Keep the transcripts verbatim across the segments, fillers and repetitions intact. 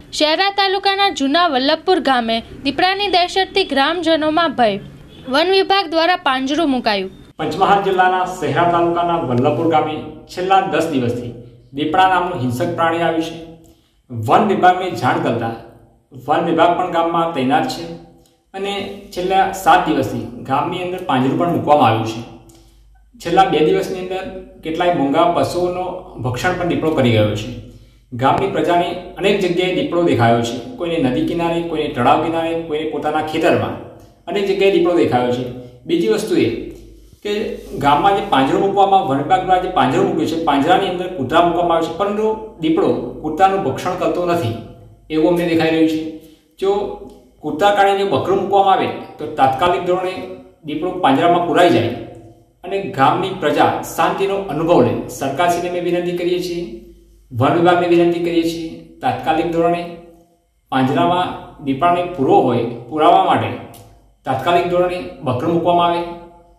શહેરા તાલુકાના જૂના વલ્લભપુર ગામે દીપડાની દહેશતથી ગ્રામજનોમાં ભય. વન વિભાગ દ્વારા પાંજરું મુકાયું. પંચમહાલ જિલ્લાના શહેરા તાલુકાના વલ્લભપુર ગામે છેલ્લા દસ દિવસથી દીપડા નામનું હિંસક પ્રાણી આવ્યું છે. વન વિભાગને જાણ કરતા વન વિભાગ પણ ગામમાં તૈનાત છે અને છેલ્લા સાત દિવસથી ગામની અંદર પાંજરું પણ મૂકવામાં આવ્યું છે. છેલ્લા બે દિવસની અંદર કેટલાય મૂંગા પશુઓનો ભક્ષણ પણ દીપડો કરી ગયો છે. ગામની પ્રજાને અનેક જગ્યાએ દીપડો દેખાયો છે. કોઈને નદી કિનારે, કોઈને તળાવ કિનારે, કોઈને પોતાના ખેતરમાં અનેક જગ્યાએ દીપડો દેખાયો છે. બીજી વસ્તુ એ કે ગામમાં જે પાંજરો મૂકવામાં વન વિભાગ દ્વારા જે પાંજરો મૂક્યો છે, પાંજરાની અંદર કૂતરા મૂકવામાં આવે છે, પરંતુ દીપડો કૂતરાનું ભક્ષણ કરતો નથી એવું અમને દેખાઈ રહ્યું છે. જો કૂતરા કાઢીને બકરું મૂકવામાં આવે તો તાત્કાલિક ધોરણે દીપડો પાંજરામાં પુરાઈ જાય અને ગામની પ્રજા શાંતિનો અનુભવ લે. સરકારશ્રીને અમે વિનંતી કરીએ છીએ, વન વિભાગને વિનંતી કરીએ છીએ, તાત્કાલિક ધોરણે પાંજરામાં દીપડાને પૂરવો હોય પુરાવા માટે તાત્કાલિક ધોરણે બકરું મૂકવામાં આવે.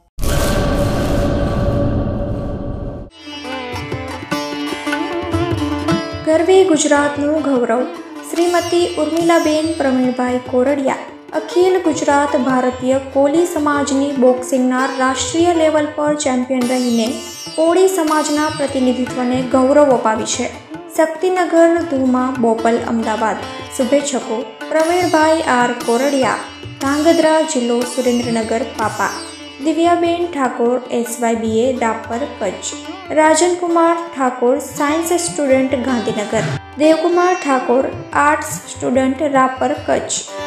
ગરવી ગુજરાતનું ગૌરવ શ્રીમતી ઉર્મિલાબેન પ્રવીણભાઈ કોરડિયા અખિલ ગુજરાત ભારતીય કોળી સમાજની બોક્સિંગના રાષ્ટ્રીય લેવલ પર ચેમ્પિયન રહીને કોળી સમાજના પ્રતિનિધિત્વને ગૌરવ અપાવી છે. શક્તિનગર ધુમા બોપલ અમદાવાદ. શુભેચ્છકો પ્રવીણભાઈ આર કોરડિયા, ધાંગધ્રા, જિલ્લો સુરેન્દ્રનગર, પાપા. Divyaben Thakor, SYBA, Rapar, Kutch. Rajankumar Thakor, science student, Gandhinagar. Devkumar Thakor, arts student, Rapar, Kutch.